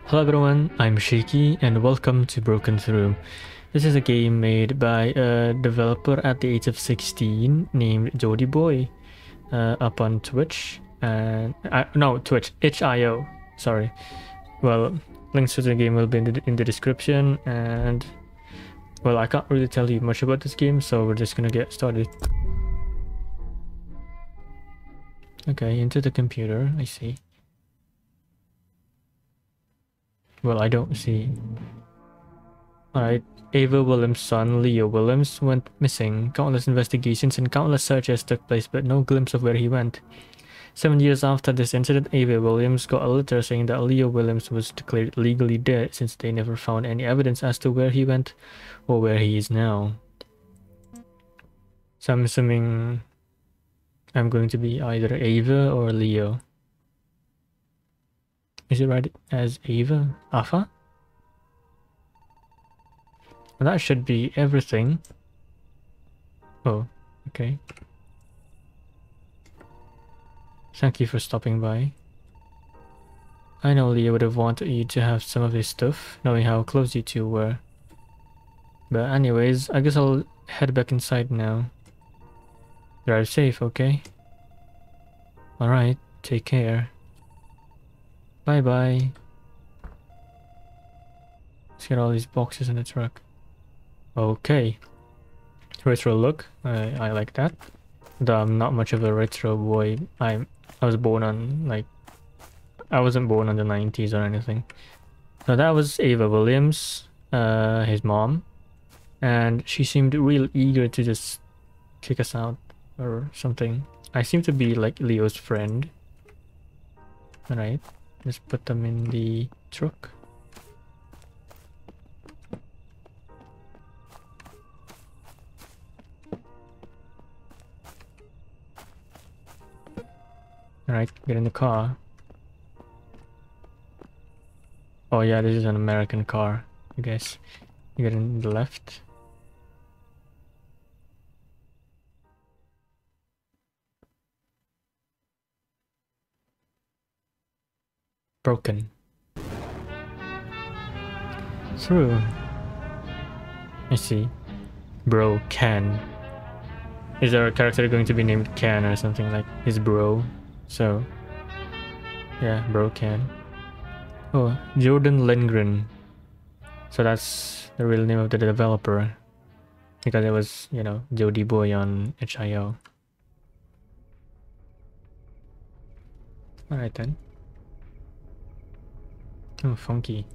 Hello everyone, I'm Shaky and welcome to Broken Through. This is a game made by a developer at the age of 16 named Jody Boy, up on Twitch and no, Twitch, itch.io. Sorry. Well, links to the game will be in the description, and well, I can't really tell you much about this game, so we're just gonna get started. Okay, into the computer, I see. Well, I don't see. Alright, Ava Williams' son, Leo Williams, went missing. Countless investigations and countless searches took place, but no glimpse of where he went. 7 years after this incident, Ava Williams got a letter saying that Leo Williams was declared legally dead since they never found any evidence as to where he went or where he is now. So I'm assuming I'm going to be either Ava or Leo. Is it right as Ava? Afa? Well, that should be everything. Oh, okay. Thank you for stopping by. I know Leo would have wanted you to have some of his stuff, knowing how close you two were. But anyways, I guess I'll head back inside now. Drive safe, okay? Alright, take care. Bye bye. Let's get all these boxes in the truck. Okay. Retro look. I like that. Though I'm not much of a retro boy. I was born on I wasn't born in the 90s or anything. So that was Ava Williams, his mom, and she seemed real eager to just kick us out or something. I seem to be like Leo's friend. Alright, let's put them in the truck. Alright, get in the car. Oh yeah, this is an American car, I guess. You get in the left. Broken. Through. I see. Bro, Ken. Is our character going to be named Ken or something like his bro? So, yeah, bro Ken. Oh, Jordan Lindgren. So that's the real name of the developer. Because it was, you know, Jody Boy on itch.io. Alright then. Oh, funky.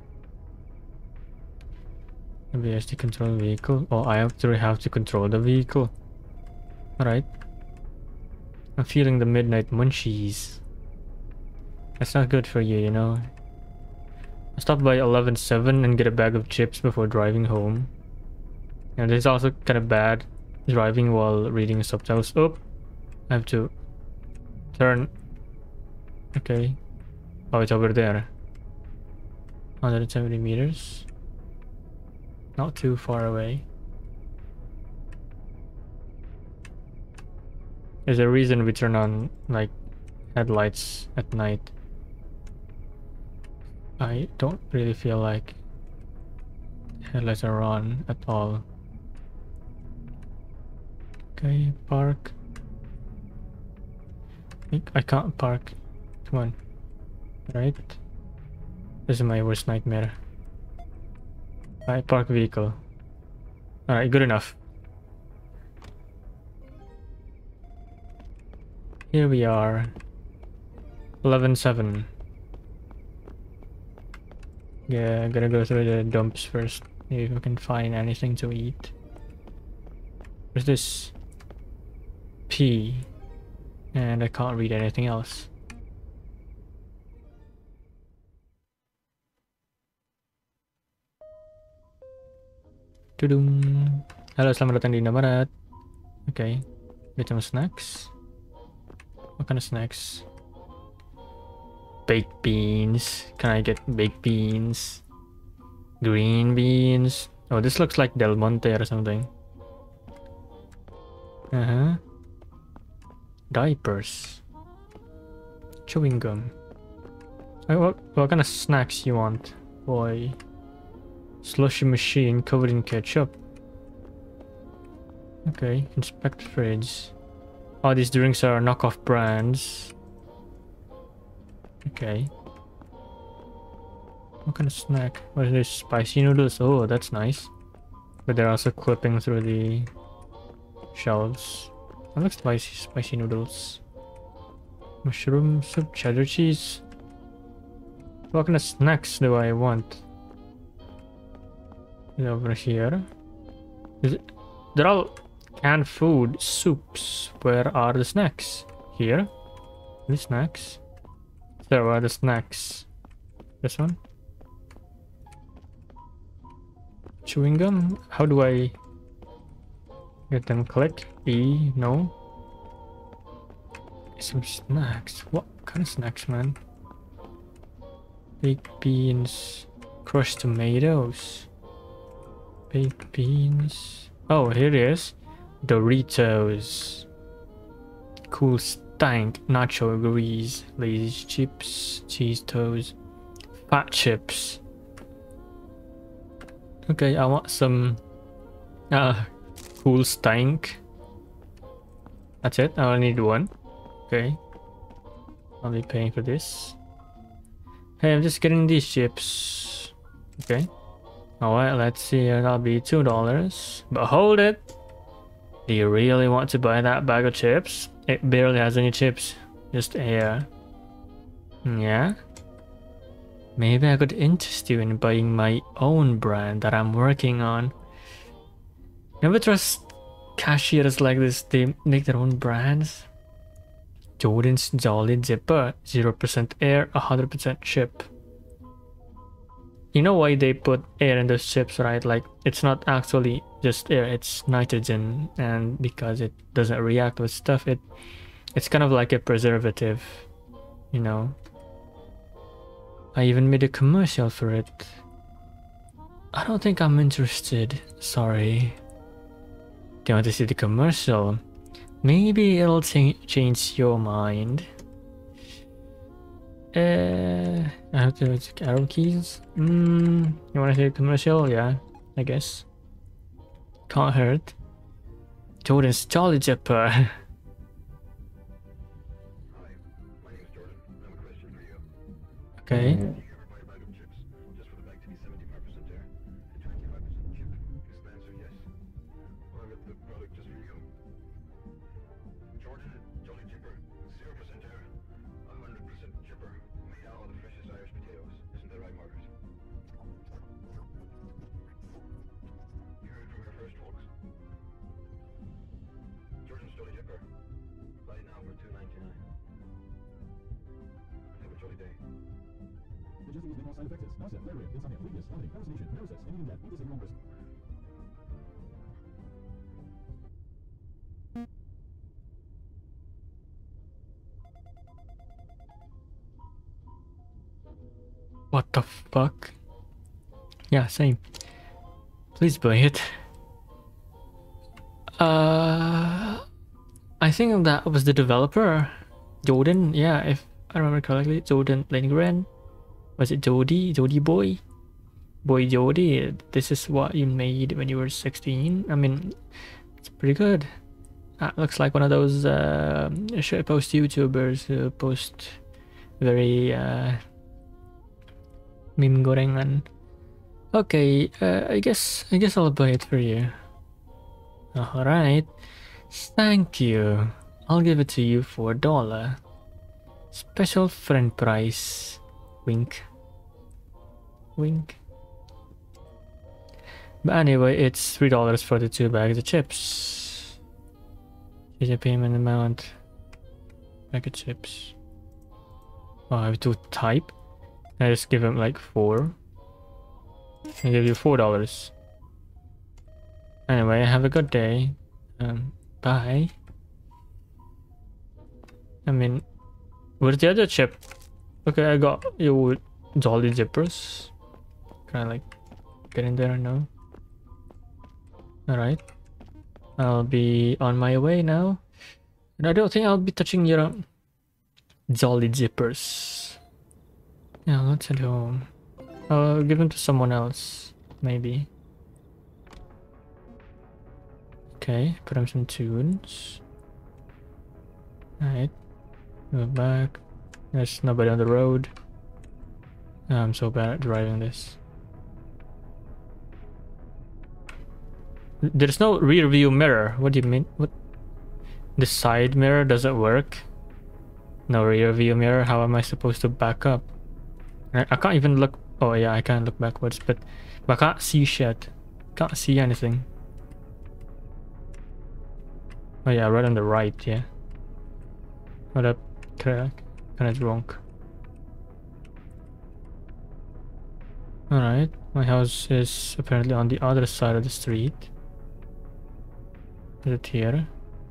Maybe I have to control the vehicle. Oh, I actually have to control the vehicle. Alright. I'm feeling the midnight munchies. That's not good for you, you know. I stopped by 11-7 and get a bag of chips before driving home. And it's also kind of bad driving while reading subtitles. Oh, I have to turn. Okay. Oh, it's over there. 170 meters. Not too far away. There's a reason we turn on like headlights at night. I don't really feel like headlights are on at all. Okay, park. I can't park. Come on. Right? This is my worst nightmare. Alright, park vehicle. Alright, good enough. Here we are. 11-7. Yeah, I'm gonna go through the dumps first. See if we can find anything to eat. Where's this? P. And I can't read anything else. Tudung. Halo, selamat datang di Indomaret. Okay. Get some snacks. What kind of snacks? Baked beans. Can I get baked beans? Green beans. Oh, this looks like Del Monte or something. Diapers. Chewing gum. What kind of snacks you want? boy. Slushy machine covered in ketchup. Okay, inspect fridge. Oh, these drinks are knockoff brands. Okay. What kind of snack? What is this? Spicy noodles? Oh, that's nice. But they're also clipping through the shelves. That looks spicy noodles. Mushroom soup, cheddar cheese. What kind of snacks do I want? Is it over here? Is it? They're all canned food, soups. Where are the snacks? Here? The snacks? There are the snacks. This one? Chewing gum? How do I get them? Click? E? No? Some snacks. What kind of snacks, man? Baked beans. Crushed tomatoes. Baked beans. Oh, here it is. Doritos. Cool stank. Nacho grease. Lazy chips. Cheese toast. Fat chips. Okay, I want some cool stank. That's it. I only need one. Okay. I'll be paying for this. Hey, I'm just getting these chips. Okay. Alright, let's see. That'll be $2. But hold it! Do you really want to buy that bag of chips? It barely has any chips. Just air. Yeah? Maybe I could interest you in buying my own brand that I'm working on. Never trust cashiers like this. They make their own brands. Jordan's Jolly Zipper. 0% air, 100% chip. You know why they put air in those chips, right? Like, it's not actually just air, it's nitrogen. And because it doesn't react with stuff, it's kind of like a preservative, you know. I even made a commercial for it. I don't think I'm interested. Sorry. Do you want to see the commercial? Maybe it'll change your mind. I have to check arrow keys. You wanna see the commercial? Yeah, I guess. Can't hurt. Jordan's Jolly Jipper. Okay. What the fuck? Yeah, same. Please buy it. I think that was the developer, Jordan. Yeah, if I remember correctly, Jordan Lindgren. Was it Jody? Jody boy? Boy Jody, this is what you made when you were 16. I mean, it's pretty good. That looks like one of those shitpost YouTubers who post very meme gorengan. Okay, I guess I'll buy it for you. Alright. Thank you. I'll give it to you for $1. Special friend price. Wink. Wink. But anyway, it's $3 for the 2 bags of chips. Here's your payment amount. Bag of chips. Oh, I have to type. I just give him like 4. I give you $4. Anyway, have a good day. Bye. I mean, where's the other chip? Okay, I got you Jolly Zippers. Can I like get in there now? Alright. I'll be on my way now. And I don't think I'll be touching your Jolly Zippers. Yeah, let's head home. I'll give them to someone else, maybe. Okay, put on some tunes. Alright, move back. There's nobody on the road. I'm so bad at driving this. There's no rear view mirror. What do you mean? What? The side mirror doesn't work? No rear view mirror? How am I supposed to back up? I can't even look. Oh yeah, I can look backwards, but I can't see shit. Can't see anything. Oh yeah, right on the right, yeah. What up? Kinda drunk. Alright, my house is apparently on the other side of the street. Is it here?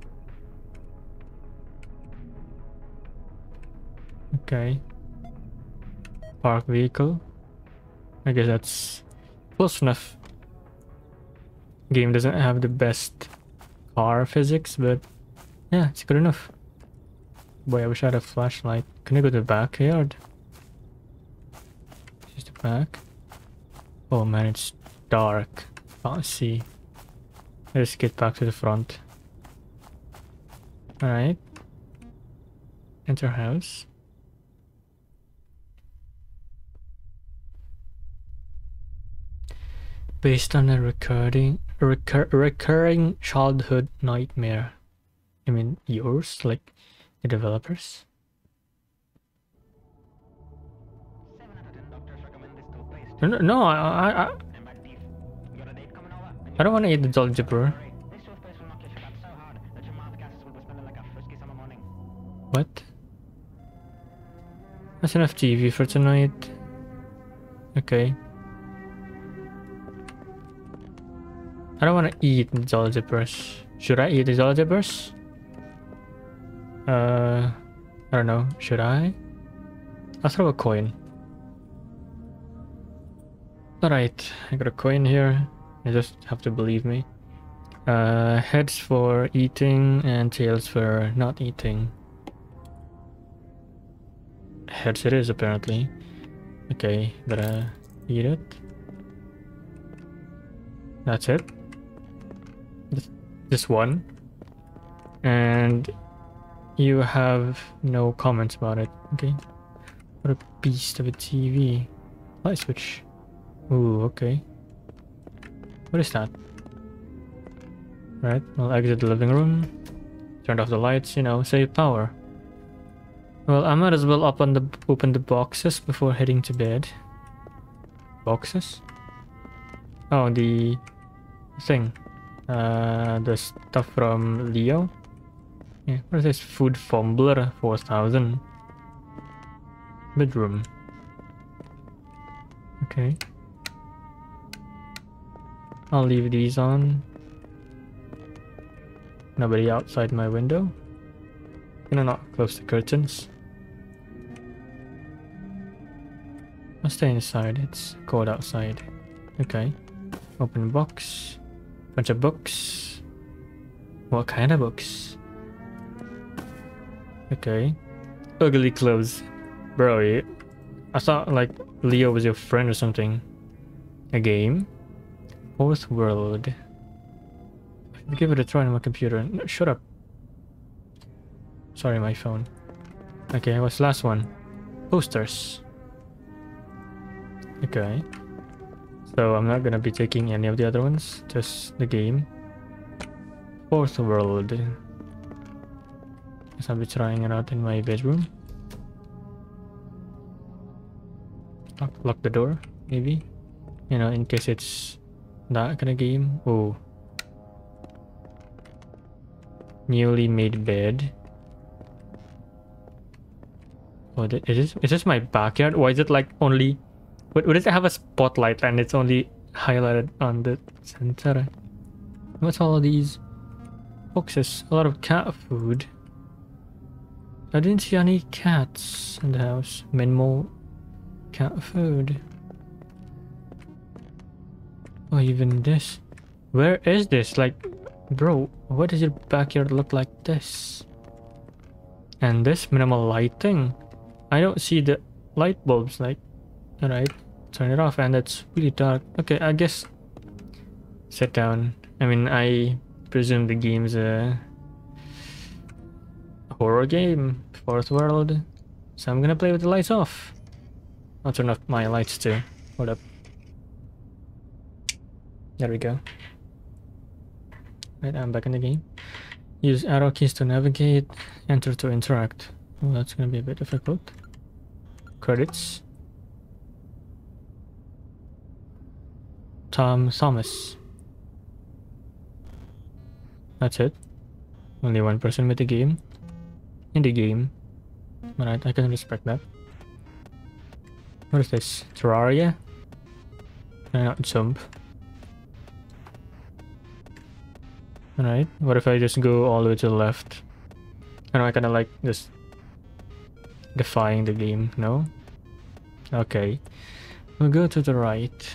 Okay. Park vehicle. I guess that's close enough. Game doesn't have the best car physics, but yeah, it's good enough. Boy, I wish I had a flashlight. Can I go to the backyard? Just the back. Oh man, it's dark. Can't see. Let's get back to the front. Alright. Enter house. Based on a recurring childhood nightmare. I mean, yours? Like, the developers? No, I don't want to eat the Jolly Jibber. What? That's enough TV for tonight. Okay. I don't want to eat the Jolly Jibbers. Should I eat the Jolly Jibbers? I don't know. Should I? I'll throw a coin. Alright, I got a coin here. You just have to believe me. Heads for eating and tails for not eating. Heads it is, apparently. Okay, gotta eat it. That's it. This one. And you have no comments about it. Okay. What a beast of a TV. Light switch. Ooh, okay. What is that? Right, I'll exit the living room. Turned off the lights, you know, save power. Well, I might as well open the boxes before heading to bed. Boxes? Oh, the thing. The stuff from Leo. Yeah, what is this? Food Fumbler 4000. Bedroom. Okay. I'll leave these on. Nobody outside my window. Can I not close the curtains? I'll stay inside. It's cold outside. Okay. Open box. Bunch of books. What kind of books? Okay. Ugly clothes. Bro, I thought like Leo was your friend or something. A game? Fourth World. I'll give it a try on my computer. No, shut up. Sorry, my phone. Okay, what's the last one? Posters. Okay. So I'm not gonna be taking any of the other ones, just the game. Fourth World. Guess I'll be trying it out in my bedroom. Lock the door, maybe. You know, in case it's that kind of game. Oh. Newly made bed. Oh, is this my backyard? Why is it like only... What does it have a spotlight and it's only highlighted on the center? What's all of these boxes? A lot of cat food. I didn't see any cats in the house. Minimal cat food. Oh, even this. Where is this? Like, bro, why does your backyard look like this? And this minimal lighting. I don't see the light bulbs, like, alright. turn it off, and it's really dark. Okay, I guess sit down. I mean, I presume the game's a horror game, fourth world, so I'm gonna play with the lights off. I'll turn off my lights too. Hold up. There we go. Right, I'm back in the game. Use arrow keys to navigate, enter to interact. Well, that's gonna be a bit difficult. Credits. Tom Thomas. That's it. Only one person with the game. In the game. Alright, I can respect that. What is this? Terraria? Can I not jump? Alright, what if I just go all the way to the left? And I kinda like just defying the game, no? Okay. We'll go to the right.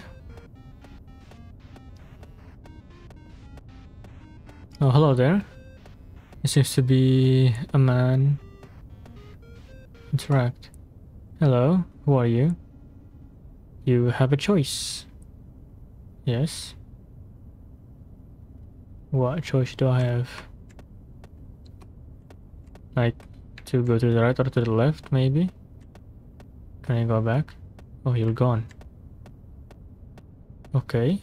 Oh, hello there. It seems to be a man. Interact. Hello, who are you? You have a choice. Yes. What choice do I have? Like, to go to the right or to the left, maybe? Can I go back? Oh, you're gone. Okay.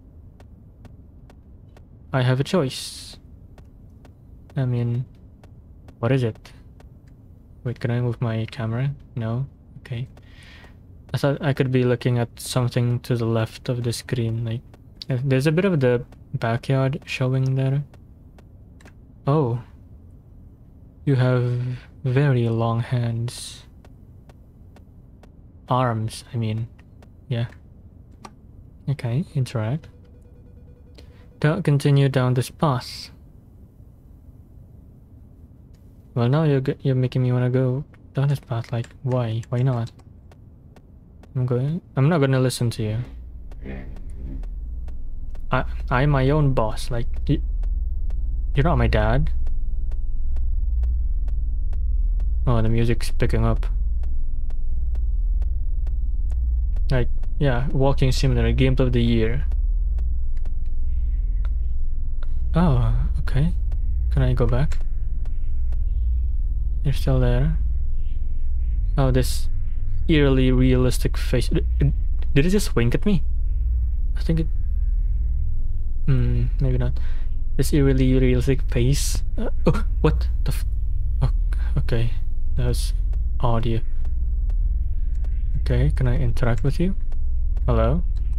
I have a choice. I mean, what is it? Wait, can I move my camera? No? Okay. I thought I could be looking at something to the left of the screen, like... There's a bit of the backyard showing there. Oh. You have very long hands. Arms, I mean. Yeah. Okay, interact. Don't continue down this path. Well, now you're making me wanna go down this path. Like, why? Why not? I'm not gonna listen to you. I'm my own boss. Like, you're not my dad. Oh, the music's picking up. Like, yeah, walking simulator, game of the year. Oh, okay. Can I go back? You're still there. Oh, this eerily realistic face. Did it just wink at me? I think it... maybe not. This eerily realistic face. Oh, what the oh, okay, that's audio. Okay, can I interact with you? Hello?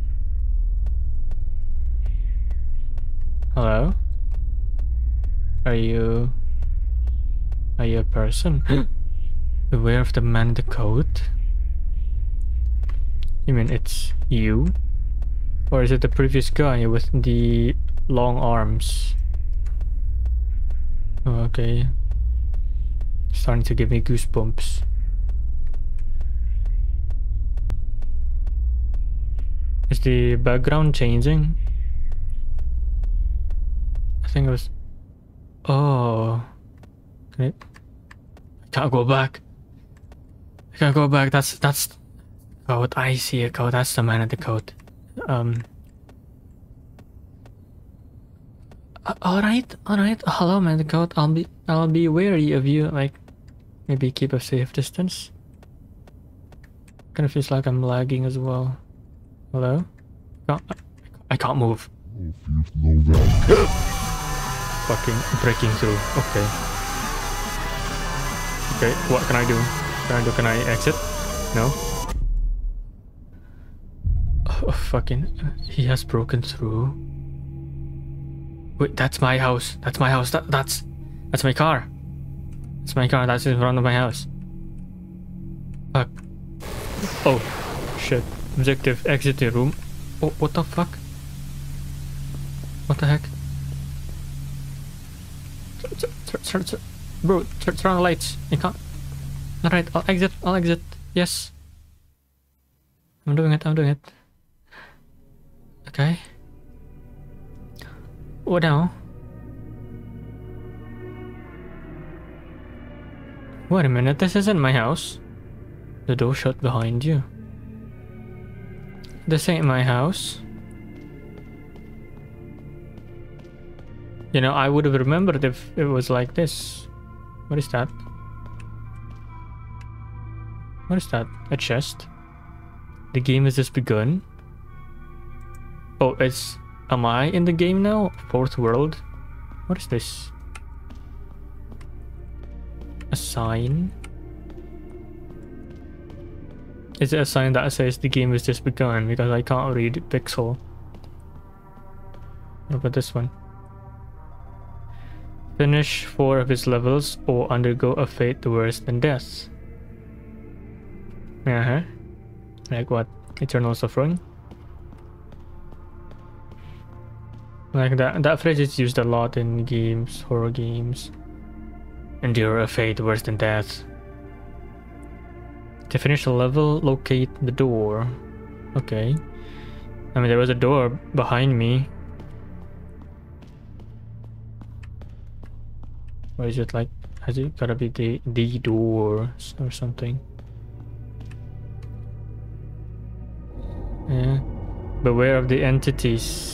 Hello? Are you a person? Aware of the man in the coat? You mean it's you? Or is it the previous guy with the long arms? Oh, okay. Starting to give me goosebumps. Is the background changing? I think it was... Oh. Can I can't go back. I can't go back. That's code. I see a code. That's the man in the coat. All right. Hello, man in the coat. I'll be wary of you. Like, maybe keep a safe distance. Kind of feels like I'm lagging as well. Hello? I can't move. Fucking breaking through. Okay. Okay, what can I do? Can I exit? No? Oh, fucking... He has broken through. Wait, that's my house. That's my house. That's my car. That's my car. That's in front of my house. Fuck. Oh, shit. Objective, exit the room. Oh, what the fuck? What the heck? Bro, turn on the lights. I can't. Alright, I'll exit. Yes. I'm doing it. Okay. What now? Wait a minute, this isn't my house. The door shut behind you. This ain't my house. You know, I would have remembered if it was like this. What is that? What is that? A chest? The game has just begun? Oh, it's... Am I in the game now? Fourth world? What is this? A sign? Is it a sign that says the game has just begun? Because I can't read pixel. What about this one? Finish 4 of his levels or undergo a fate worse than death. Uh-huh. Like what? Eternal suffering? Like that phrase is used a lot in games, horror games. Endure a fate worse than death. To finish the level, locate the door. Okay. I mean, there was a door behind me. Or is it like, has it gotta be the door or something? Yeah. Beware of the entities.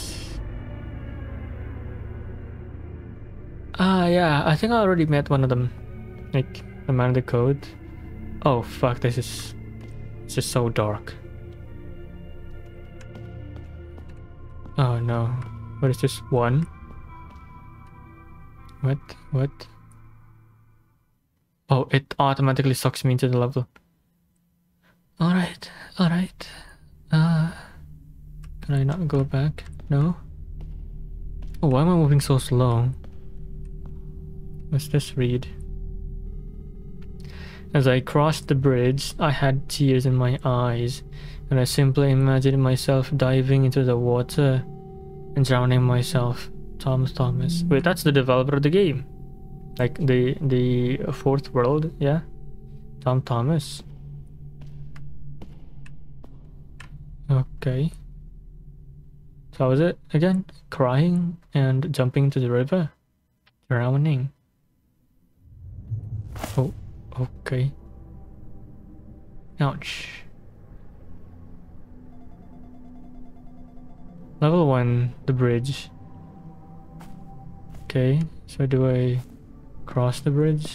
Ah, yeah, I think I already met one of them. Like, the man of the code. Oh, fuck, this is... It's just so dark. Oh, no. What is this? 1? What? Oh, it automatically sucks me into the level. Alright. Can I not go back? No? Oh, why am I moving so slow? What's this read? As I crossed the bridge, I had tears in my eyes, and I simply imagined myself diving into the water and drowning myself. Thomas. Wait, that's the developer of the game. Like the fourth world, yeah? Thomas. Okay. So how was it again? Crying and jumping into the river? Drowning. Oh, okay. Ouch. Level 1, the bridge. Okay, so do I cross the bridge?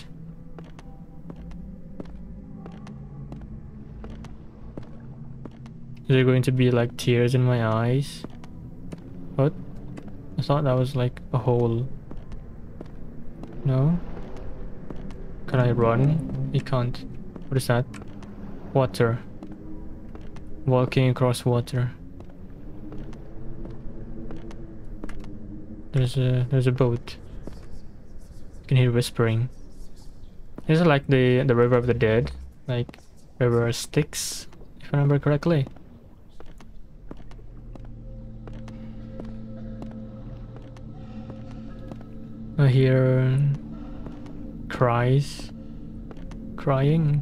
Is there going to be like tears in my eyes? What? I thought that was like a hole. No? Can I run? I can't. What is that? Water. Walking across water. There's a boat. You can hear whispering. Is it like the River of the Dead? Like River Styx, if I remember correctly. I hear cries. Crying.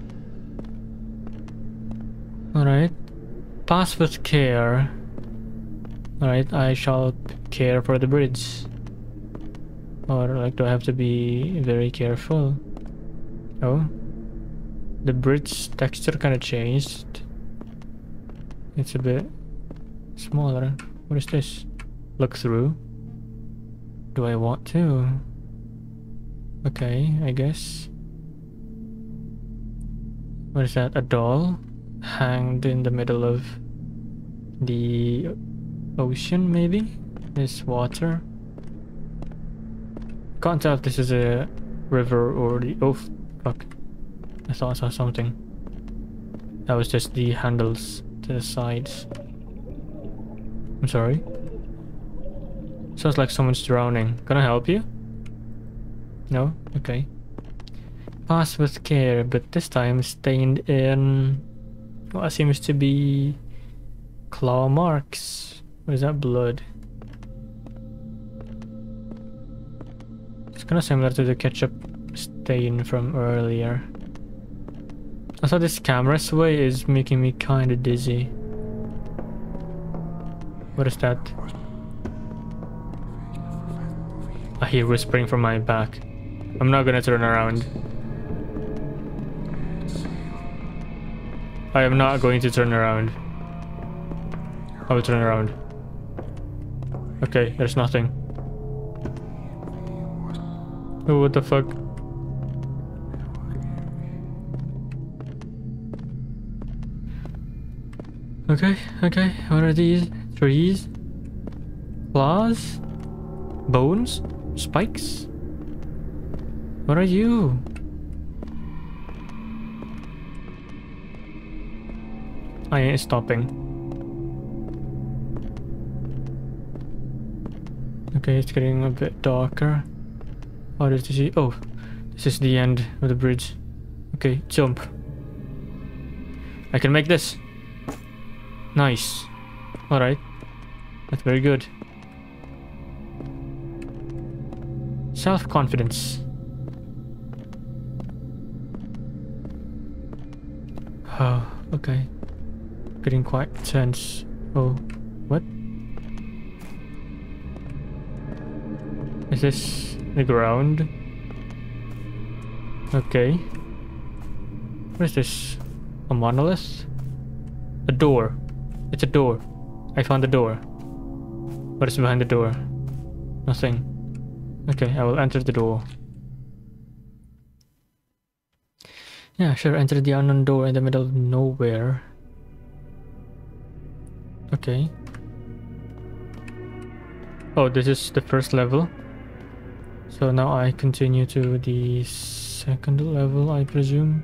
Alright. Pass with care. Alright, I shall care for the bridge. Or like, do I have to be very careful? Oh. The bridge texture kind of changed. It's a bit smaller. What is this? Look through. Do I want to? Okay, I guess. What is that? A doll? Hanged in the middle of the ocean, maybe? This water? Can't tell if this is a river or the... Oh, fuck. I thought I saw something. That was just the handles to the sides. I'm sorry. Sounds like someone's drowning. Can I help you? No? Okay. Pass with care, but this time stained in what seems to be claw marks. What is that? Blood. It's kind of similar to the ketchup stain from earlier. Also, this camera sway is making me kind of dizzy. What is that? I hear whispering from my back. I'm not gonna turn around. I am not going to turn around. I will turn around. Okay, there's nothing. Oh, what the fuck? Okay, okay. What are these? Trees? Claws? Bones? Spikes? What are you? I ain't stopping. Okay, it's getting a bit darker. How does this see? Oh, this is the end of the bridge. Okay, jump. I can make this. Nice. Alright. That's very good. Self-confidence. Oh, okay. Getting quite tense. Oh, what? Is this the ground? Okay. What is this? A monolith? A door. It's a door. I found the door. What is behind the door? Nothing. Okay, I will enter the door. Yeah, sure, enter the unknown door in the middle of nowhere. Okay. Oh, this is the first level. So now I continue to the second level, I presume.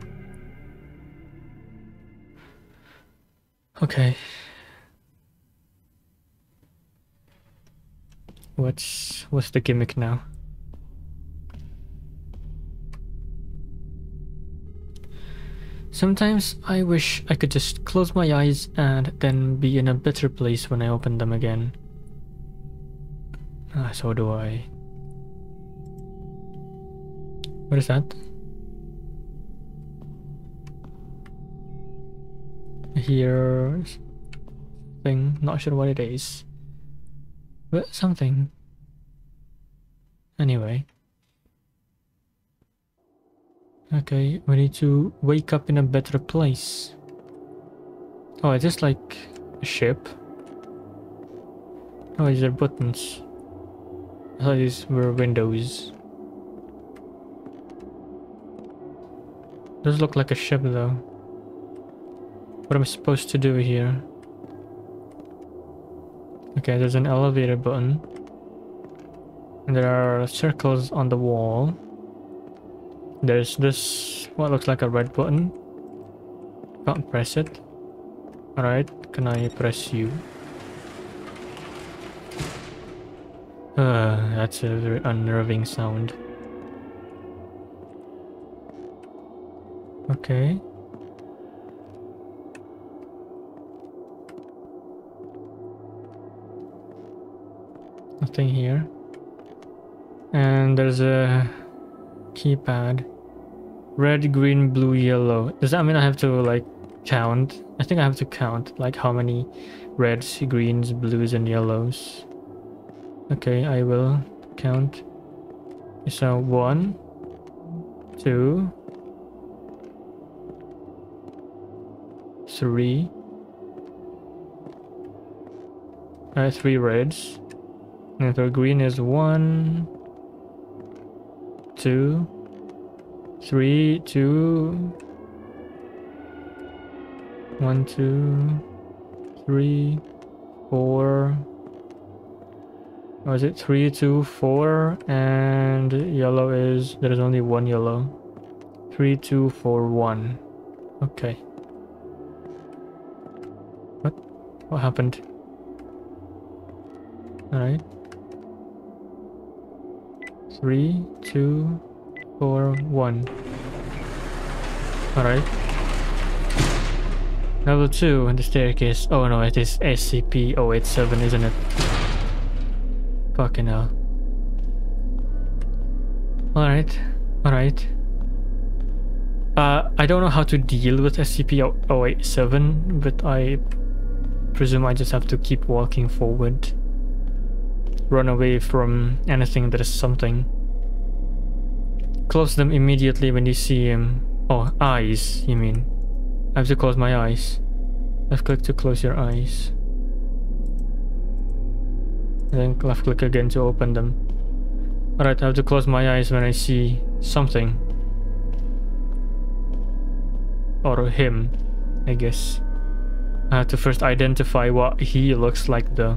Okay. What's the gimmick now? Sometimes I wish I could just close my eyes and then be in a better place when I open them again. So do I. What is that? Here thing, not sure what it is. But something. Anyway. Okay, we need to wake up in a better place. Oh, is this like a ship? Oh, these are buttons. I thought these were windows. Does look like a ship though. What am I supposed to do here? Okay, there's an elevator button. And there are circles on the wall. There's this, what looks like a red button. Can't press it. Alright, can I press you? That's a very unnerving sound. Okay. Nothing here. And there's a keypad. Red, green, blue, yellow. Does that mean I have to like count? I think I have to count like how many reds, greens, blues, and yellows. Okay, I will count. So 1, 2, 3. 3 reds. And so green is 1, 2, 3, 2, 1, 2, 3, 4. Or is it 3, 2, 4? And yellow is, there is only 1 yellow. 3, 2, 4, 1. Okay. What happened? Alright. 3, 2, 4, 1. Alright. Level 2 and the staircase. Oh no, it is SCP-087, isn't it? Fucking hell. Alright. Alright. I don't know how to deal with SCP-087, but I presume I just have to keep walking forward. Run away from anything that is something. Close them immediately when you see him. Oh, eyes, you mean. I have to close my eyes. Left click to close your eyes. Then left click again to open them. Alright, I have to close my eyes when I see something. Or him, I guess. I have to first identify what he looks like though.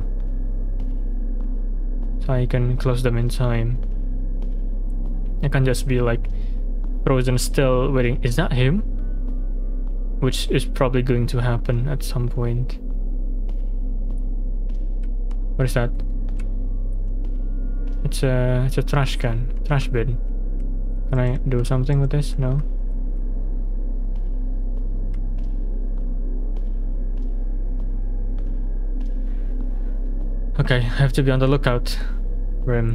So I can close them in time. I can't just be like frozen still waiting. Is that him? Which is probably going to happen at some point. What is that? It's a trash can, trash bin. Can I do something with this? No. Okay, I have to be on the lookout for him.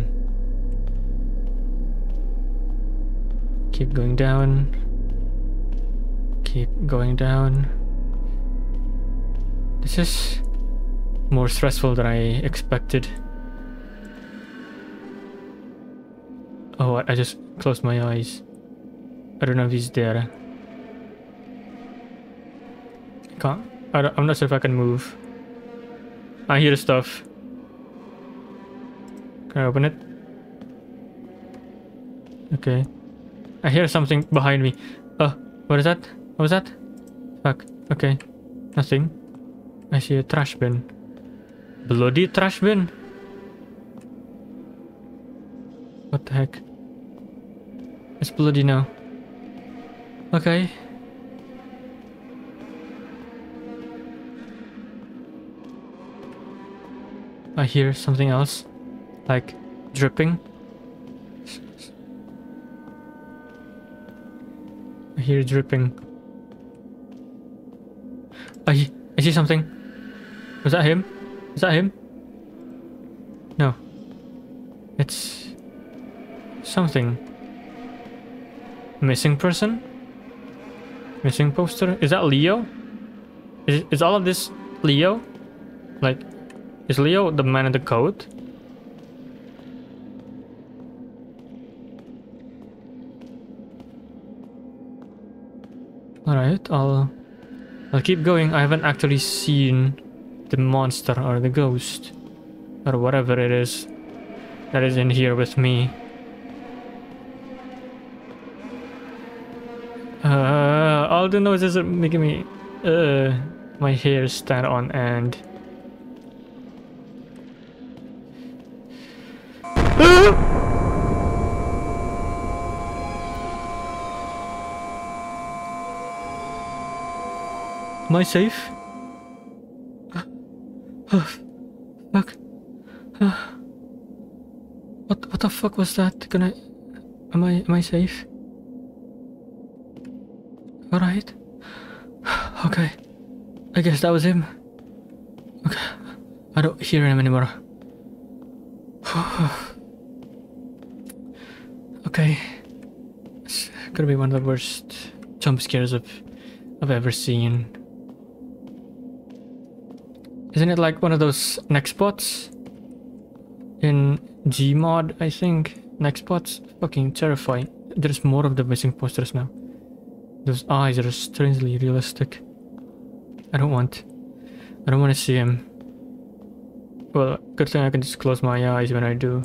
Keep going down. Keep going down. This is more stressful than I expected. Oh, I just closed my eyes. I don't know if he's there. I can't. I'm not sure if I can move. I hear stuff. Can I open it? Okay. I hear something behind me. Oh, what is that? What was that? Fuck. Okay. Nothing. I see a trash bin. Bloody trash bin? What the heck? It's bloody now. Okay. I hear something else. Like dripping. I hear dripping. I see something. Was that him? Is that him? No. It's something. Missing person? Missing poster? Is that Leo? Is all of this Leo? Like, is Leo the man in the coat? Alright, I'll keep going. I haven't actually seen the monster or the ghost or whatever it is that is in here with me. All the noises are making me my hair stand on end. Am I safe? Oh, fuck. What the fuck was that? Am I safe? Alright. Okay. I guess that was him. Okay. I don't hear him anymore. Okay. It's gonna be one of the worst jump scares I've ever seen. Isn't it like one of those neck spots in Gmod, I think? Neck spots? Fucking terrifying. There's more of the missing posters now. Those eyes are strangely realistic. I don't want to see him. Well, good thing I can just close my eyes when I do.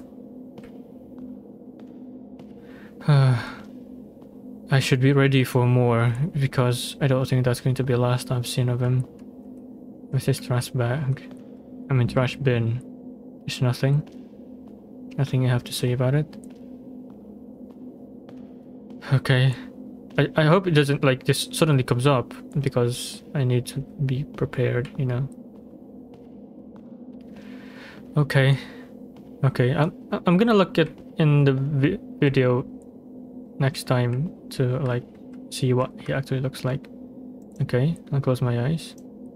I should be ready for more, because I don't think that's going to be the last I've seen of him. With his trash bag. I mean trash bin. There's nothing. Nothing I have to say about it. Okay. I hope it doesn't like just suddenly comes up, because I need to be prepared, you know. Okay. Okay, I'm gonna look at in the video next time to like see what he actually looks like. Okay, I'll close my eyes.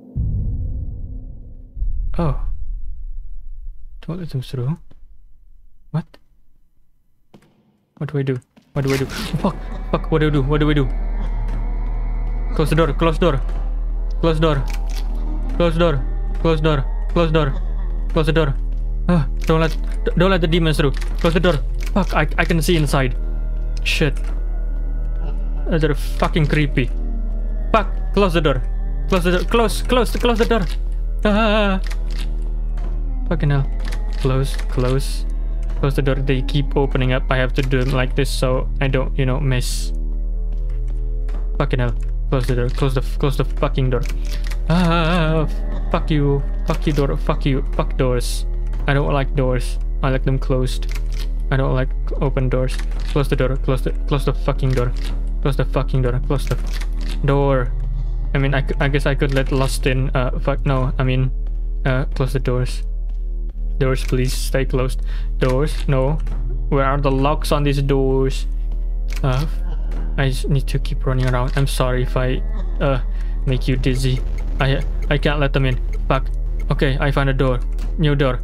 Oh. Don't let him through. What? What do I do? What do I do? Oh, fuck! Fuck! What do I do? What do I do? Close the door! Close the door! Close the door! Close the door! Close the door! Close the door! Close the door! Oh, don't let the demons through! Close the door! Fuck! I can see inside. Shit! They're fucking creepy. Fuck! Close the door! Close the door! Close the door! Ah! Fucking hell! Close, close. Close the door. They keep opening up. I have to do it like this so I don't, you know, miss. Fucking hell. Close the door. Close the fucking door. Ah, fuck you. Fuck you, door. Fuck you. Fuck doors. I don't like doors. I like them closed. I don't like open doors. Close the door. Close the fucking door. Close the fucking door. Close the door. I mean, I guess I could let Lust in. Fuck no. I mean, close the doors. Doors, please stay closed. Doors, no. Where are the locks on these doors? I just need to keep running around. I'm sorry if I make you dizzy. I can't let them in. Fuck. Okay, I found a door. New door.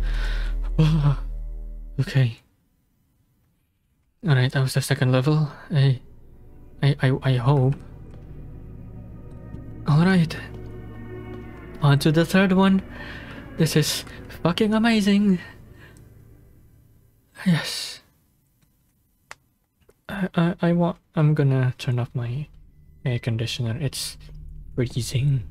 Okay. All right, that was the second level. I hope. All right. On to the third one. This is fucking amazing. Yes. I'm gonna turn off my air conditioner. It's freezing.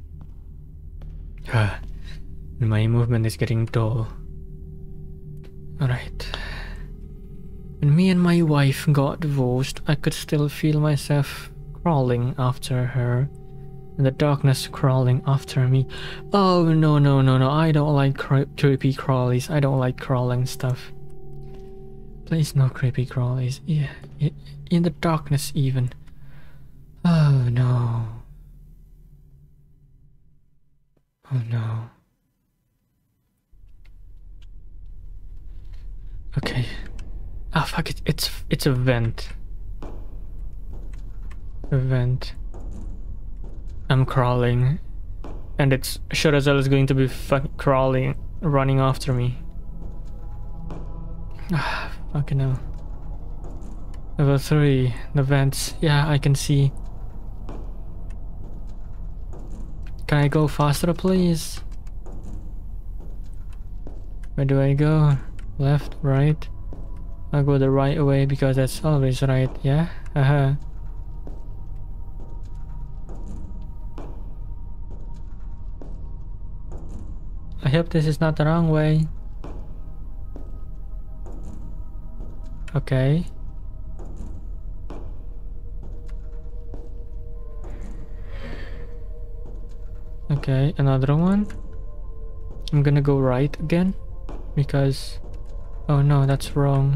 My movement is getting dull. Alright. When me and my wife got divorced, I could still feel myself crawling after her. And the darkness crawling after me. Oh no, no, no, no. I don't like creepy crawlies. I don't like crawling stuff. Please no creepy crawlies. Yeah, in the darkness even. Oh no. Oh no. Okay. Ah, fuck it. It's a vent. A vent. I'm crawling, and it's sure as hell is going to be crawling, running after me. Ah, fucking hell. Level 3, the vents. Yeah, I can see. Can I go faster, please? Where do I go? Left, right? I'll go the right way because that's always right, yeah? Haha. I hope this is not the wrong way. Okay. Okay, another one. I'm gonna go right again because... Oh no, that's wrong.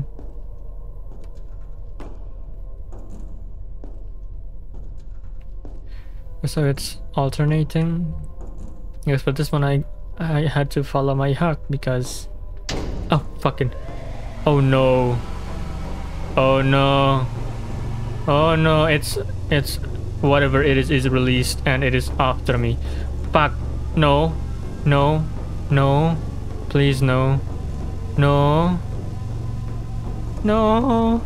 So it's alternating. Yes, but this one I had to follow my heart because... Oh, fucking... Oh no. Oh no. Oh no, it's... Whatever it is released and it is after me. Fuck. No. No. No. Please no. No. No.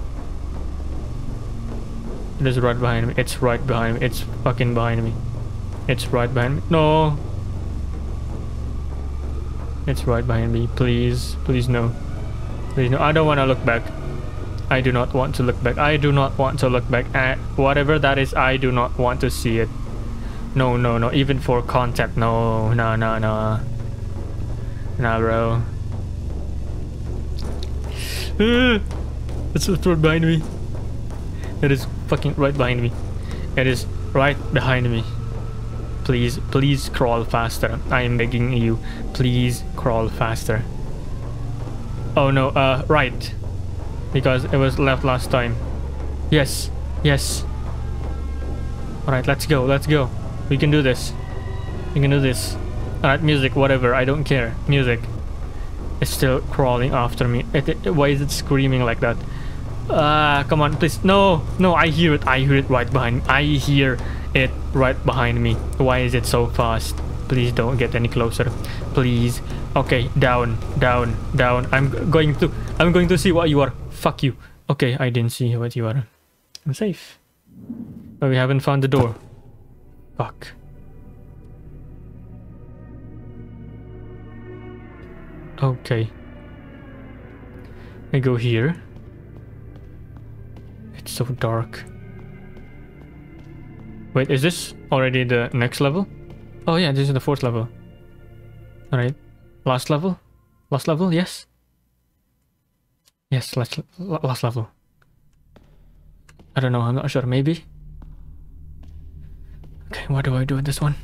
It is right behind me. It's right behind me. It's fucking behind me. It's right behind me. No. It's right behind me. Please. Please no. Please no. I don't want to look back. I do not want to look back. I do not want to look back. Whatever that is, I do not want to see it. No, no, no. Even for contact. No. No, no, no. Nah, bro. It's right behind me. It is fucking right behind me. It is right behind me. Please, please crawl faster. I am begging you. Please crawl faster. Oh no, right. Because it was left last time. Yes, yes. Alright, let's go, let's go. We can do this. We can do this. Alright, music, whatever, I don't care. Music. It's still crawling after me. Why is it screaming like that? Come on, please. No, no, I hear it. I hear it right behind me. I hear it right behind me. Why is it so fast? Please don't get any closer. Please. Okay, down, down, down. I'm going to see what you are. Fuck you. Okay, I didn't see what you are. I'm safe. But we haven't found the door. Fuck. Okay. I go here. It's so dark. Wait, is this already the next level? Oh yeah, this is the 4th level. Alright. Last level? Last level, yes. Yes, last level. I don't know, I'm not sure, maybe? Okay, what do I do with this one?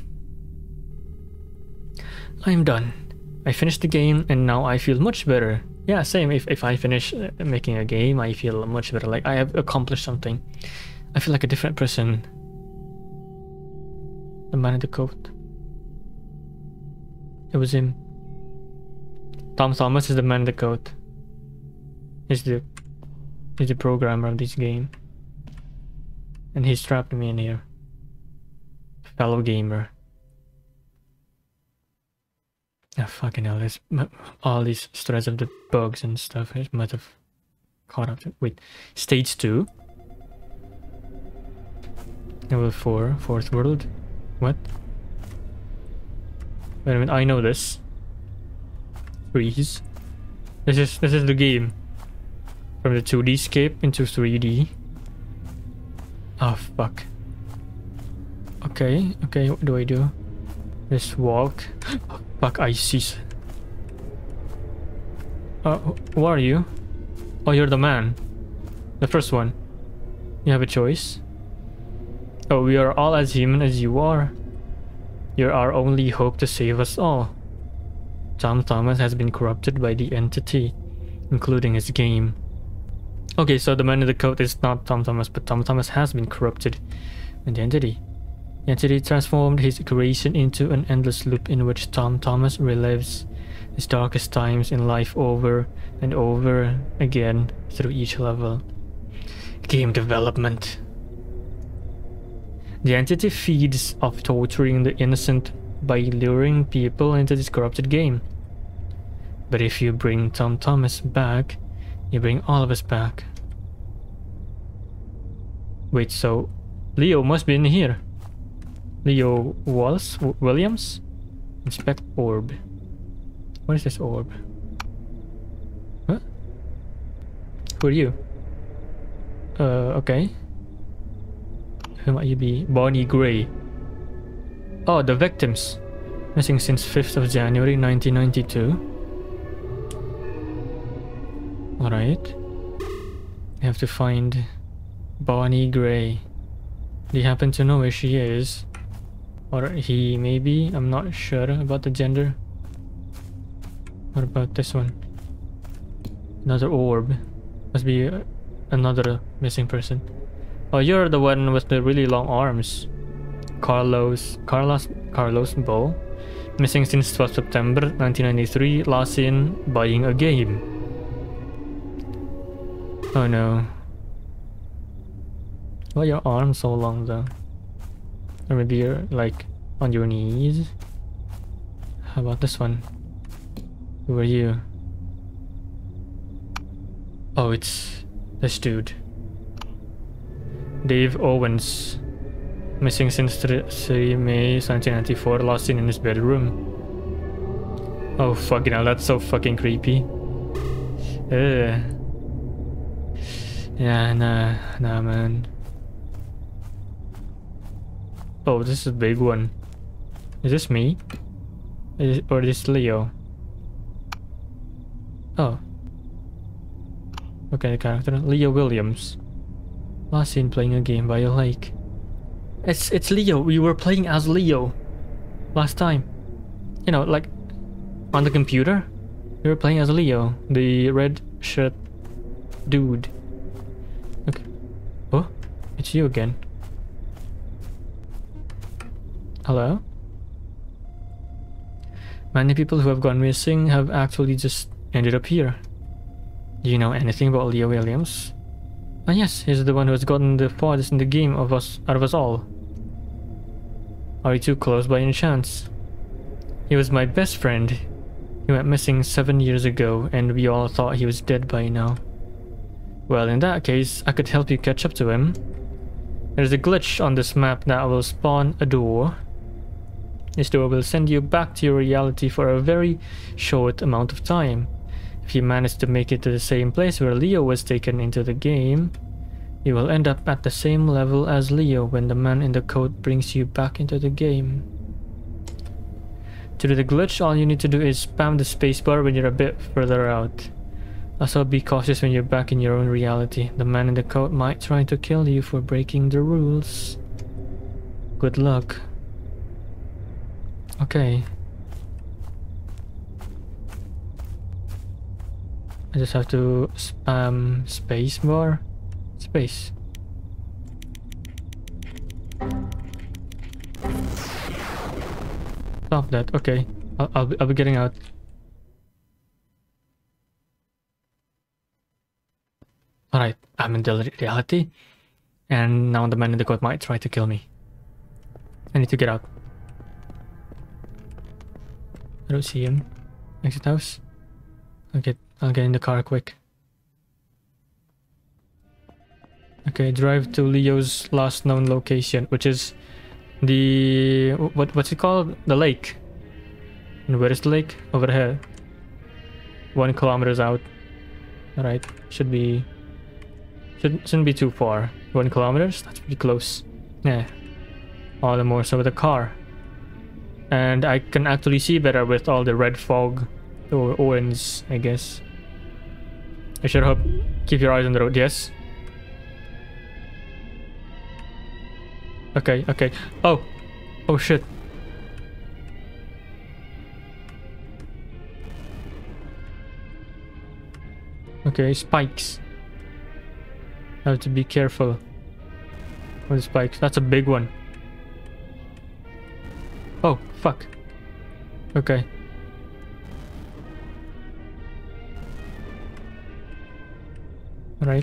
I'm done. I finished the game and now I feel much better. Yeah, same. If I finish making a game, I feel much better. Like I have accomplished something. I feel like a different person. The man in the coat. It was him. Tom Thomas is the man in the coat. He's the programmer of this game. And he's trapped me in here. Fellow gamer. Oh, fucking hell, this, all these threads of the bugs and stuff it might have caught up to. Wait, stage 2? Level 4, fourth world? What? Wait a minute, I know this. Freeze. This is the game. From the 2D scape into 3D. Oh fuck. Okay, what do I do? Just walk. Fuck, I see. Who are you? Oh, you're the man. The first one. You have a choice. Oh, we are all as human as you are. You're our only hope to save us all. Tom Thomas has been corrupted by the entity, including his game. Okay, so the man in the coat is not Tom Thomas, but Tom Thomas has been corrupted by the entity. The entity transformed his creation into an endless loop in which Tom Thomas relives his darkest times in life over and over again through each level. Game development. The entity feeds off torturing the innocent by luring people into this corrupted game. But if you bring Tom Thomas back, you bring all of us back. Wait, so Leo must be in here. Leo Williams? Inspect orb. What is this orb? Huh? Who are you? Okay. Who might you be? Bonnie Gray. Oh, the victims. Missing since 5th of January 1992. Alright. I have to find Bonnie Gray. Do you happen to know where she is? Or he, maybe? I'm not sure about the gender. What about this one? Another orb. Must be another missing person. Oh, you're the one with the really long arms. Carlos Bow. Missing since 12 September 1993. Last seen buying a game. Oh no. Why are your arms so long though? Or maybe you're like on your knees. How about this one? Who are you? Oh, it's this dude. Dave Owens. Missing since 3 May 1994. Last seen in his bedroom. Oh fucking hell, that's so fucking creepy. Yeah, nah man. Oh, this is a big one. Is this me? Or is this Leo? Oh. Okay, the character. Leo Williams. Last seen playing a game by a lake. It's Leo. We were playing as Leo last time. You know, like on the computer. We were playing as Leo, the red shirt dude. Okay. Oh, it's you again. Hello? Many people who have gone missing have actually just ended up here. Do you know anything about Leo Williams? Ah yes, he's the one who has gotten the farthest in the game out of us all. Are you too close by any chance? He was my best friend. He went missing 7 years ago and we all thought he was dead by now. Well, in that case, I could help you catch up to him. There's a glitch on this map that will spawn a door. This door will send you back to your reality for a very short amount of time. If you manage to make it to the same place where Leo was taken into the game, you will end up at the same level as Leo when the man in the coat brings you back into the game. To do the glitch, all you need to do is spam the spacebar when you're a bit further out. Also, be cautious when you're back in your own reality. The man in the coat might try to kill you for breaking the rules. Good luck. Okay. I just have to spam space bar. Space. Stop that. Okay. I'll be getting out. Alright, I'm in the reality. And now the man in the coat might try to kill me. I need to get out. I don't see him. Exit house. I'll get in the car quick. Okay, drive to Leo's last known location, which is the what's it called? The lake. And where is the lake? Over here. 1 kilometer out. Alright, shouldn't be too far. 1 kilometer? That's pretty close. Yeah. All the more so with a car. And I can actually see better with all the red fog. Or orange, I guess. I should hope. Keep your eyes on the road, yes? Okay, okay. Oh! Oh shit. Okay, spikes. I have to be careful with spikes. That's a big one. Oh, fuck. Okay. Alright.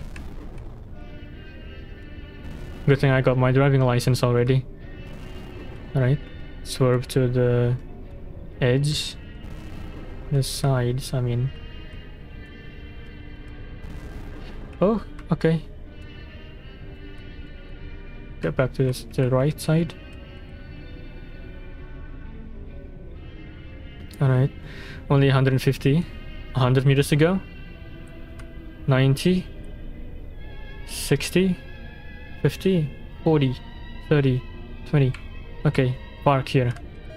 Good thing I got my driving license already. Alright. Swerve to the edge. The sides, I mean. Oh, okay. Get back to the right side. Alright. Only 150. 100 meters to go. 90. 60. 50. 40. 30. 20. Okay. Park here.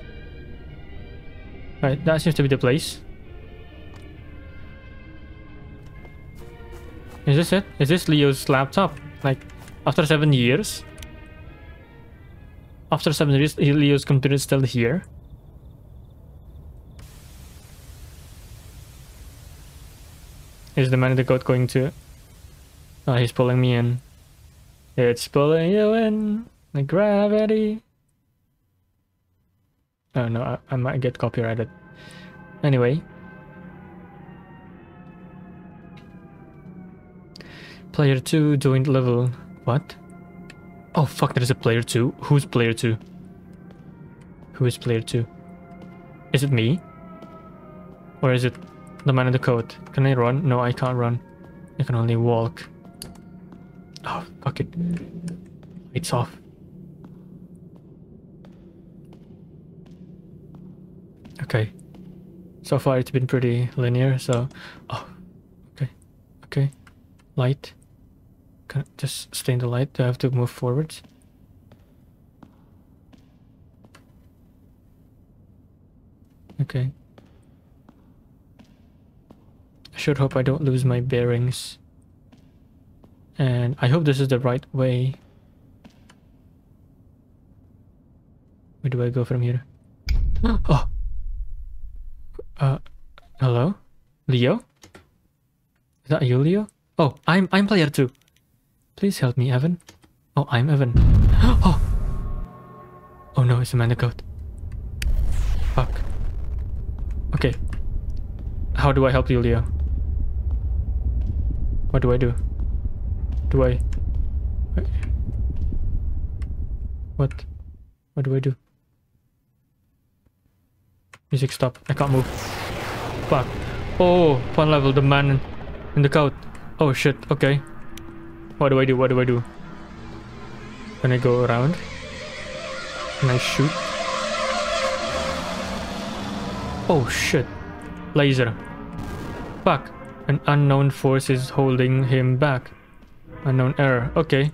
Right, that seems to be the place. Is this it? Is this Leo's laptop? Like, after 7 years? After 7 years, Leo's computer is still here? Is the man in the coat going to... Oh, he's pulling me in. It's pulling you in. The gravity. Oh no, I might get copyrighted. Anyway. Player 2 joined level. What? Oh fuck, there is a player 2. Who's player 2? Who is player 2? Is it me? Or is it the man in the coat? Can I run? No, I can't run. I can only walk. Oh, fuck it. It's off. Okay. So far it's been pretty linear, so... Oh, okay. Okay. Light. Can I just stay in the light? Do I have to move forwards? Okay. I should hope I don't lose my bearings. And I hope this is the right way. Where do I go from here? Oh! Hello? Leo? Is that you, Leo? Oh, I'm player 2. Please help me, Evan. Oh, I'm Evan. Oh! Oh no, it's a man in the coat. Fuck. Okay. How do I help you, Leo? What do I do? Do I... What? What do I do? Music stop. I can't move. Fuck. Oh, one level, the man in the coat. Oh shit, okay. What do I do? What do I do? Can I go around? Can I shoot? Oh shit. Laser. Fuck. An unknown force is holding him back. Unknown error. Okay.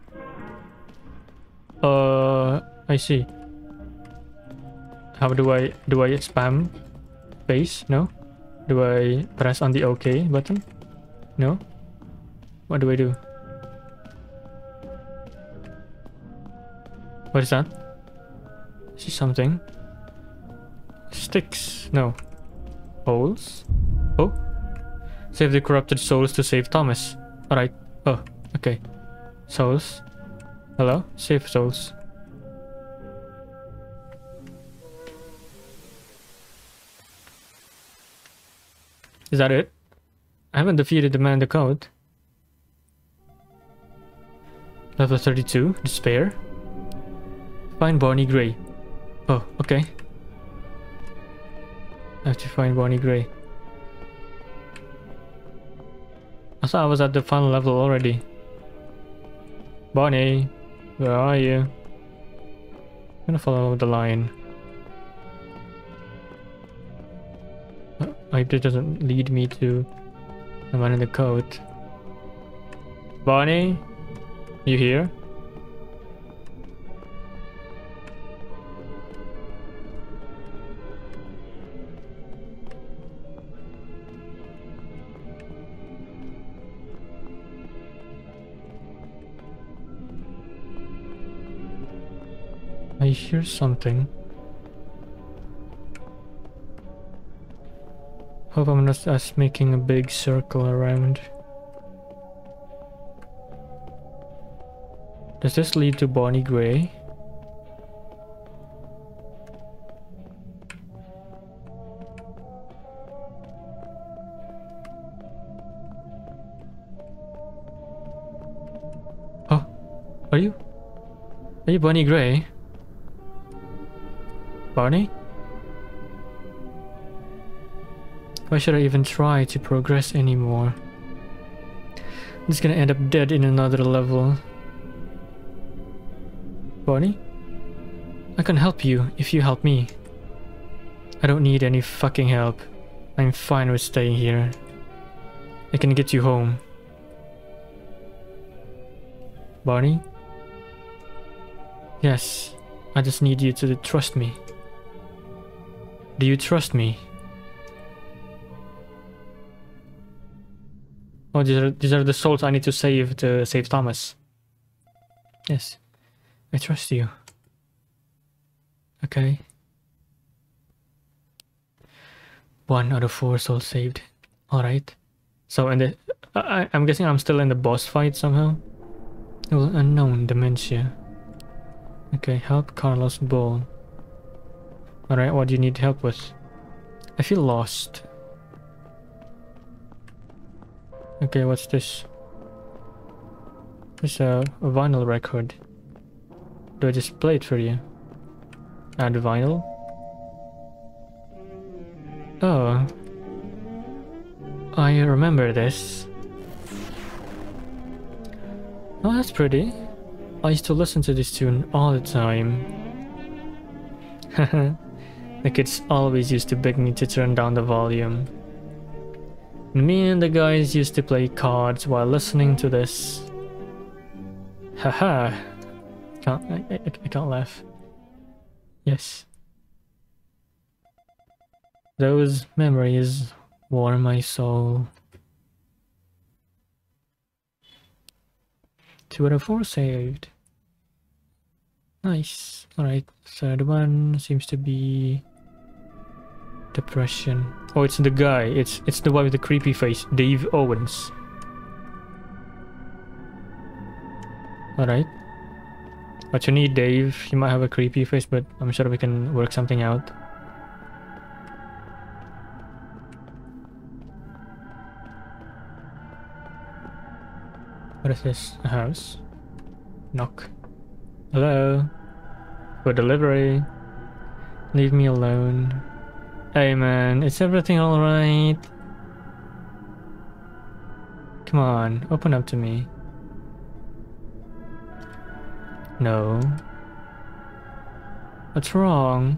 I see. How do I spam space? No? Do I press on the OK button? No? What do I do? What is that? I see something. Sticks. No. Holes? Oh. Save the corrupted souls to save Thomas. Alright. Oh, okay. Souls. Hello? Save souls. Is that it? I haven't defeated the man in the code. Level 32. Despair. Find Bonnie Gray. Oh, okay. I have to find Bonnie Gray. I thought I was at the final level already. Bonnie, where are you? I'm gonna follow the line. I hope it doesn't lead me to the man in the coat. Bonnie? You here? I hear something. Hope I'm not just making a big circle around. Does this lead to Bonnie Gray? Oh, are you Bonnie Gray? Barney? Why should I even try to progress anymore? I'm just gonna end up dead in another level. Barney? I can help you if you help me. I don't need any fucking help. I'm fine with staying here. I can get you home. Barney? Yes, I just need you to trust me. Do you trust me? Oh, these are the souls I need to save Thomas. Yes, I trust you. Okay. 1 out of 4 souls saved. Alright. So, I'm guessing I'm still in the boss fight somehow. Oh, unknown dementia. Okay, help Carlos Ball. Alright, what do you need help with? I feel lost. Okay, what's this? It's a vinyl record. Do I just play it for you? Add vinyl? Oh. I remember this. Oh, that's pretty. I used to listen to this tune all the time. The kids always used to beg me to turn down the volume. Me and the guys used to play cards while listening to this. Haha. I can't laugh. Yes. Those memories warm my soul. 2 out of 4 saved. Nice. Alright, third one seems to be depression. Oh, it's the guy. It's the one with the creepy face, Dave Owens. Alright. What you need, Dave? You might have a creepy face, but I'm sure we can work something out. What is this? A house? Knock. Hello? For delivery. Leave me alone. Hey man, is everything alright? Come on, open up to me. No. What's wrong?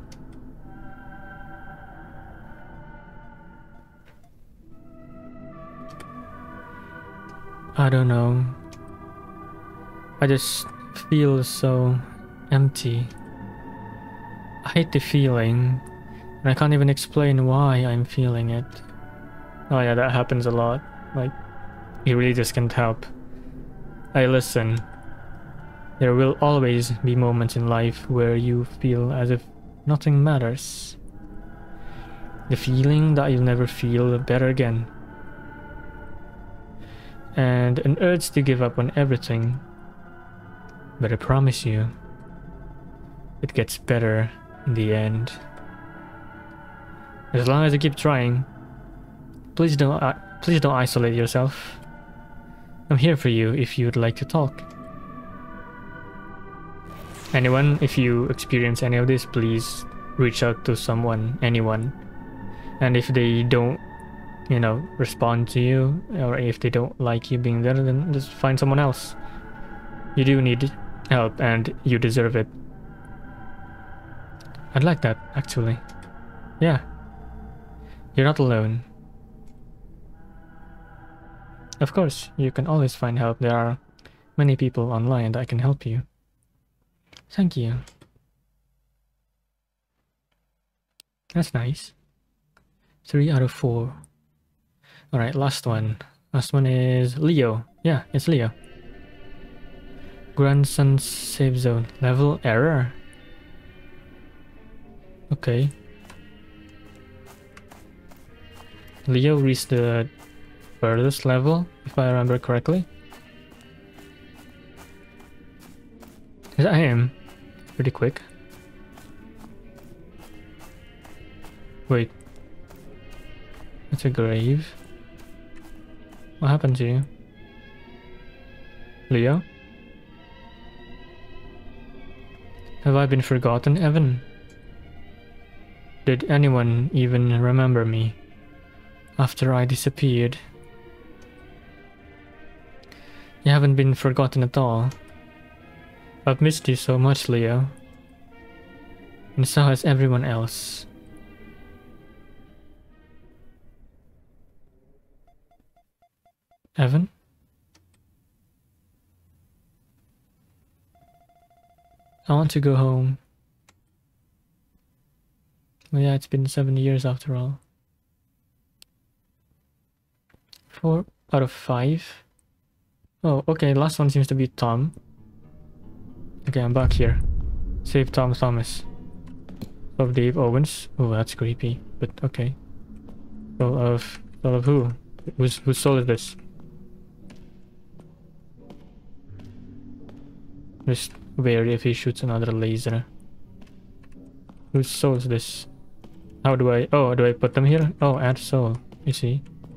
I don't know. I just feel so empty. I hate the feeling, and I can't even explain why I'm feeling it. Oh yeah, that happens a lot. Like, He really just can't help. I listen. There will always be moments in life where you feel as if nothing matters. The feeling that you'll never feel better again. And an urge to give up on everything. But I promise you, it gets better in the end. As long as you keep trying, please don't isolate yourself. I'm here for you if you'd like to talk. Anyone, if you experience any of this, please reach out to someone, anyone. And if they don't, you know, respond to you, or if they don't like you being there, then just find someone else. You do need help and you deserve it. I'd like that, actually. Yeah. You're not alone. Of course, you can always find help. There are many people online that can help you. Thank you. That's nice. 3 out of 4. Alright, last one. Last one is Leo. Yeah, it's Leo. Grandson save zone. Level error. Okay. Leo reached the furthest level, if I remember correctly. Yes, I am. Pretty quick. Wait. That's a grave. What happened to you? Leo? Have I been forgotten, Evan? Did anyone even remember me after I disappeared? You haven't been forgotten at all. I've missed you so much, Leo. And so has everyone else. Evan? I want to go home. Well, yeah, it's been 7 years after all. 4 out of 5. Oh, okay, last one seems to be Tom. Okay, I'm back here. Save Tom Thomas. Of Dave Owens. Oh, that's creepy, but okay. Soul of who? Whose soul is this? Just wary if he shoots another laser. Whose soul is this? How do I... Oh, do I put them here? Oh, add soul. You see.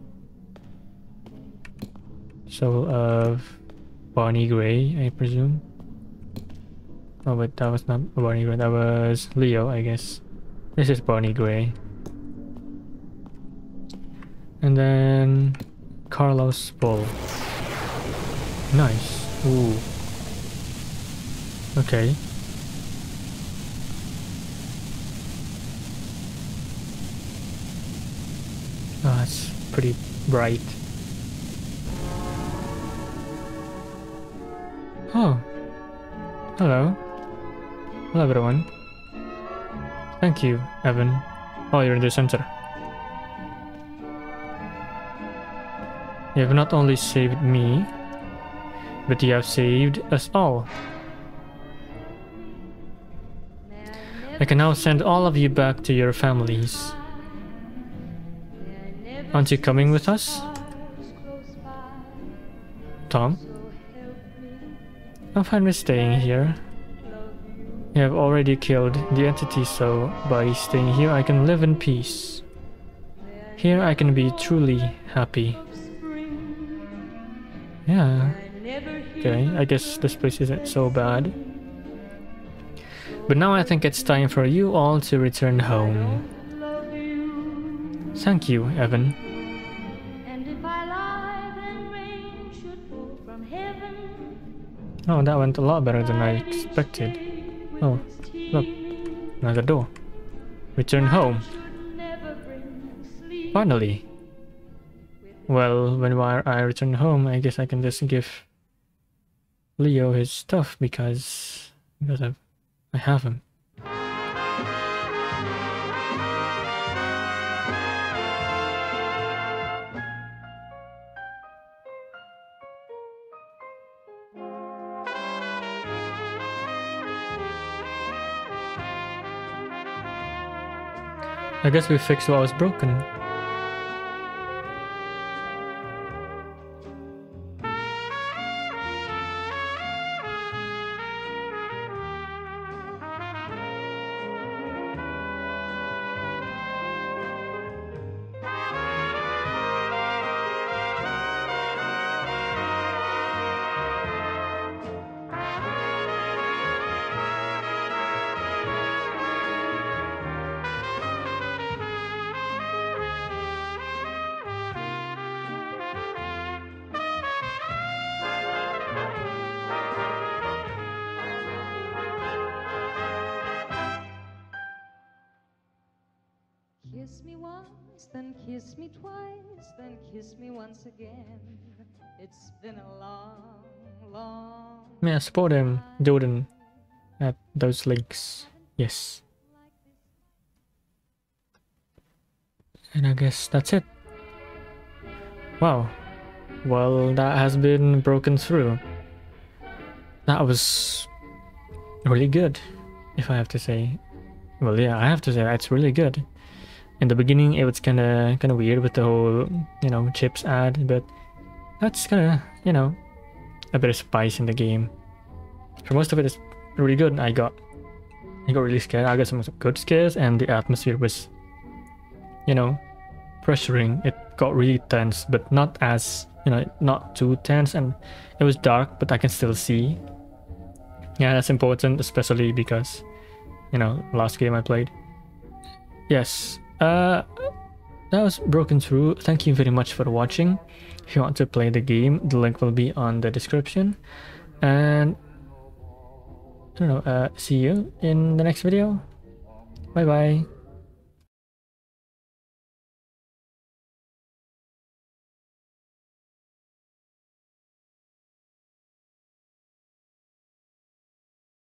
Soul of Barney Gray, I presume. Oh, but that was not Barney Gray. That was Leo, I guess. This is Barney Gray. And then... Carlos Bull. Nice. Ooh. Okay. Oh, that's pretty bright. Oh. Hello. Hello, everyone. Thank you, Evan. Oh, you're in the center. You have not only saved me, but you have saved us all. I can now send all of you back to your families. Aren't you coming with us? Tom? I'm fine with staying here. You have already killed the entity, so by staying here I can live in peace. Here I can be truly happy. Yeah. Okay, I guess this place isn't so bad. But now I think it's time for you all to return home. Thank you, Evan. Oh, that went a lot better than I expected. Oh, look, another door. Return home. Finally. Well, when I return home, I guess I can just give Leo his stuff because I have him. I guess we fixed what was broken. Kiss me once, then kiss me twice, then kiss me once again. It's been a long, long Yeah, support him, Jordan, at those links. Yes. And I guess that's it. Wow. Well, that has been broken through. That was really good, if I have to say. Well, yeah, I have to say that's really good. In the beginning, it was kind of weird with the whole, you know, chips ad, but that's kind of, you know, a bit of spice in the game. For most of it, it's really good. I got really scared. I got some good scares, and the atmosphere was, you know, pressuring. It got really tense, but not as, you know, not too tense, and it was dark, but I can still see. Yeah, that's important, especially because, you know, last game I played. Yes, that was broken through. Thank you very much for watching. If you want to play the game, the link will be on the description. And I don't know, see you in the next video. Bye bye.